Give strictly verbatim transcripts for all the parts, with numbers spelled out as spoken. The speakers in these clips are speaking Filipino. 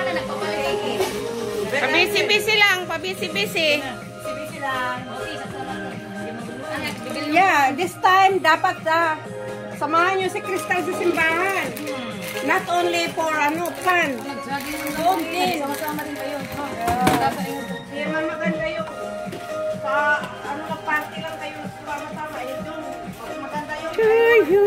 Pabisi-bisi lang, pabisi-bisi. Pabisi lang. Yeah, this time dapat uh, samahan nyo si Crystal sa simbahan. Not only for ano, fun. Doon din. Sama-sama din kayo. Hindi naman maganda yung sa ano na party lang kayo sama-sama. Yun doon. Maganda yung to you.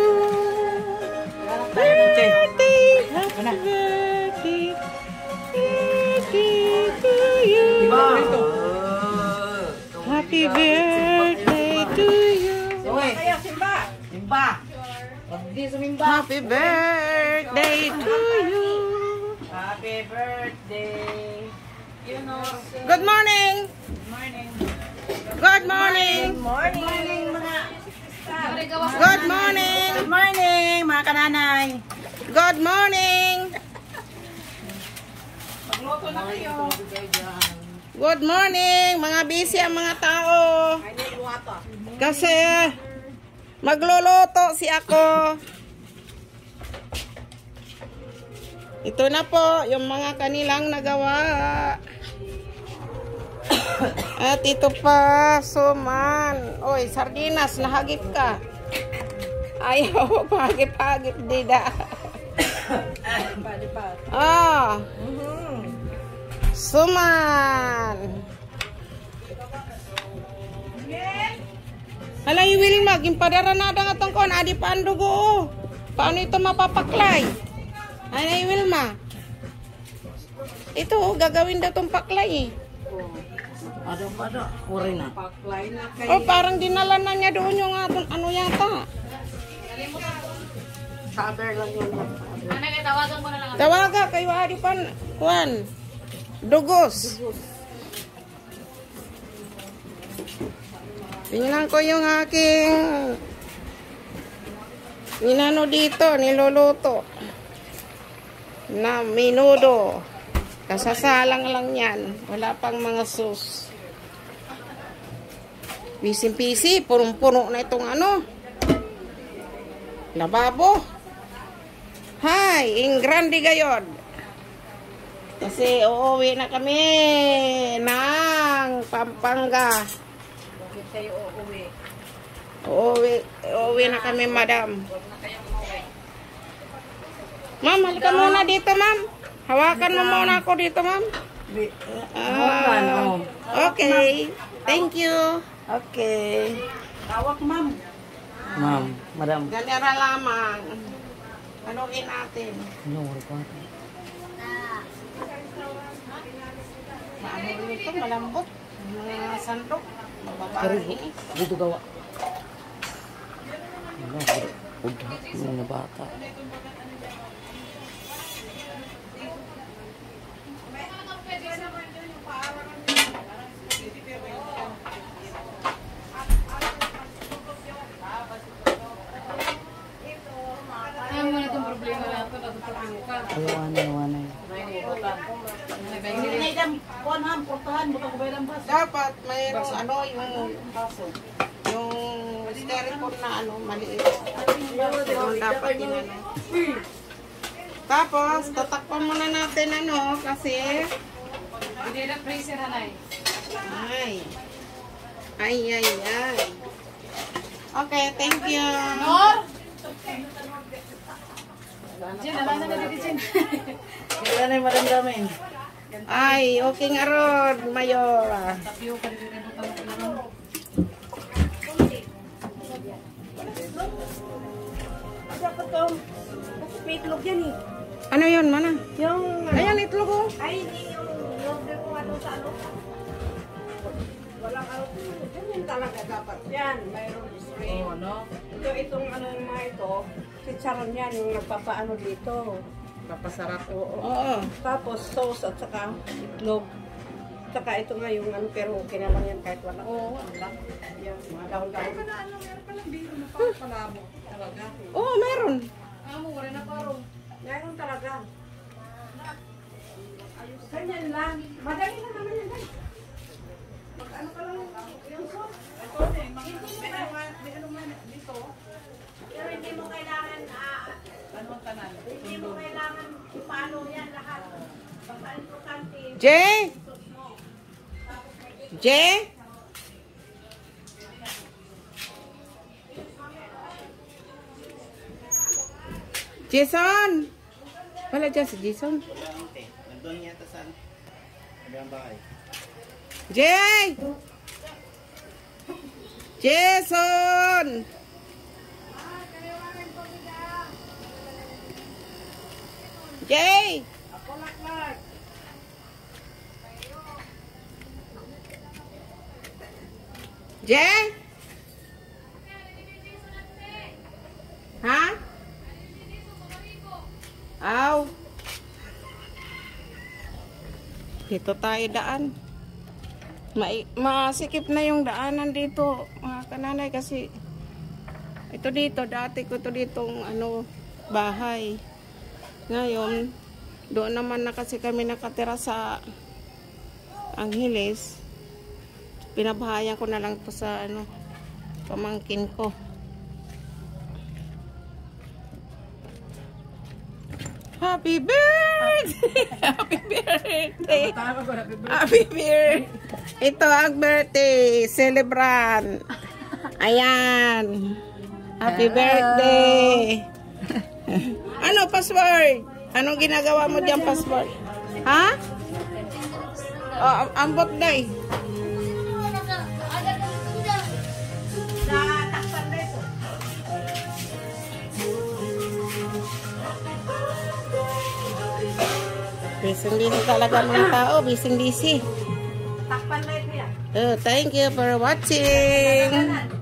Birthday. Happy birthday. Birthday to you. Happy birthday to you. Kaya simba. Simba. Hindi sumimba. Happy birthday to you. Happy birthday. You know. Good morning. Good morning. Good morning. Good morning mga. Good morning. Good morning, mga kananay. Good morning. Magluto na kayo. Good morning. Mga busy ang mga tao. Ay, niluwata. Kasi magluluto si ako. Ito na po yung mga kanilang nagawa. At ito pa, suman. Oy, sardinas, nahagip ka. Ayaw, pagip-hagip, dida. Ah. Suman. Hala, iwiling maging padara na nga itong kon. Adi pa ang dugo. Paano ito mapapaklay? Ay, Wilma. Ito, gagawin daw itong paklay eh. Ano ba na? Uri na. Paklay na kayo. Oh, parang dinala na niya doon yung atong ano yata. Cover lang yun. Tawagan mo na lang. Tawaga kayo, Adi pa. Juan. Dugos. Tingnan ko yung aking inano dito, niluluto. Na minudo. Kasasalang lang yan. Wala pang mga sus. Pising-pisi, punong-puno na itong ano. Lababo. Hi, in grande gayod. Kasi uuwi na kami ng Pampanga. Bakit kayo uuwi? Uuwi, uuwi na kami, madam. Ma'am, halika muna dito, ma'am. Hawakan mo muna ako dito, ma'am. Ah, okay. Thank you. Okay. Tawag, ma'am. Ma'am, madam. Ganira lamang. Anuin natin. Ano, uri pa? Maano rin ito, malambot. Mga sandok. Pero Mababae. dito gawa. Ano, udah. Mga bata. Ayawanay, ayawanay. Dapat mayroong ano yung yung styrofoam na ano maliit. Yung dapat inano. Tapos tatakpan muna natin ano kasi Hindi na freezer na nai. ay ay ay ay. Okay, thank you. Nor! Jen, alam na na dito, Jen. Kailan na yung maramdamin? Ay, okay nga rod, Mayor. Tapio ka rin rin butang ko. Dapat to. May itlog yan eh. Ano yun, mana? Yung... Ayan, itlog ko. Ay, hindi yung... Yung kung ano sa ano. Walang ano. Yan talaga dapat. Yan, mayroon spray. Oo, ano? Ito, itong ano yung mga ito. Si Charon yan, yung nagpapaano dito. Papasarap. Oo. Oo. Tapos sauce at saka itlog. Saka ito nga yung ano, pero okay na lang yan kahit wala. Oo, ano lang. Yan, mga dahon-dahon. Ano, meron palang biro na parang palabo. Talaga. Oo, meron. Amo, wala na parang. Meron talaga. Ganyan lang. Madali na naman yan. Mag-ano ka lang yung sauce. Ito, may mga, may ano man dito. Pero hindi mo kailangan, ah, Hindi mo kailangan ipalo yan lahat. Basta importante. Jay? Jay? Jason? Wala dyan si Jason. Nandun yata sa kabilang bahay. Jay! Jason! Jay! Jay? Ha? Aw. Dito tayo daan. Ma masikip na yung daanan dito, mga kananay, kasi ito dito, dati ko to ditong ano, bahay. Ngayon, doon naman na kasi kami nakatira sa Angeles. Pinabahayan ko na lang to sa ano, pamangkin ko. Happy birthday! Happy birthday! Happy birthday! Ito ang birthday celebrant. Ayan. Happy birthday! Ano password? Anong ginagawa mo diyan password? Ha? Oh, ang birthday. Sa takpan beso. Bising-busy talaga mga tao. Bising-busy. Takpan beso yan. Oh, thank you for watching.